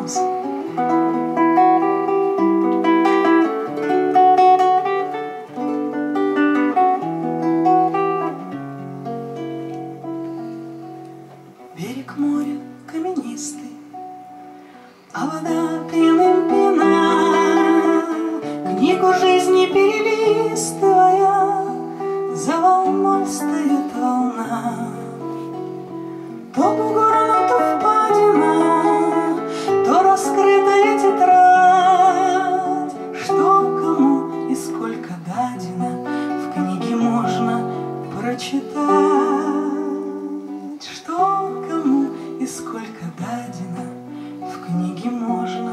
Альфонс. Берег моря каменистый, а вода пеной пена. Книгу жизни перелистывая, за волной встает волна. То бугорно, то впадина, то раскрытая тетрадь. Что кому и сколько дадено, в книге можно прочитать. Что кому и сколько дадено, в книге можно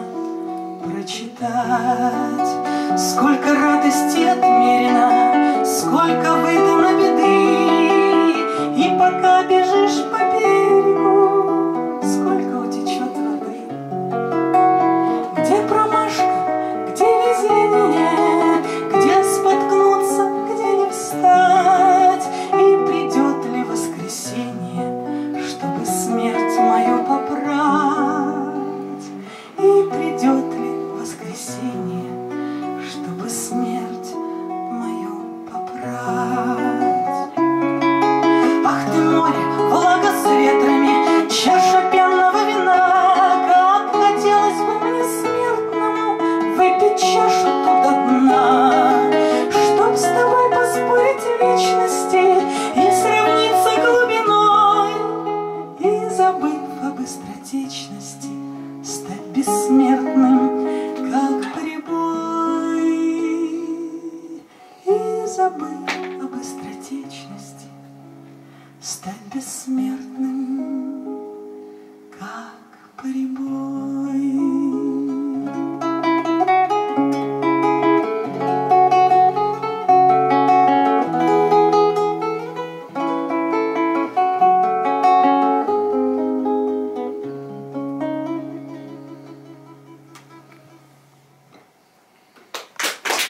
прочитать. Сколько радости отмерено, сколько выдано беды, и пока бежишь по берегу, сколько утечет воды. Где промашка, где везение, где споткнуться, где не встать, и придет ли воскресенье, чтобы смерть мою поправить, и придет ли воскресенье, чтобы смерть мою поправить. Ах ты море, влага с ветрами, чаша пенного вина, как хотелось бы мне смертному выпить чашу ту до дна, чтоб с тобой поспорить в вечности и сравниться глубиной, и, забыв об быстротечности, стать бессмертным, как прибой. И, забыв о быстротечности, стать бессмертным, как прибой.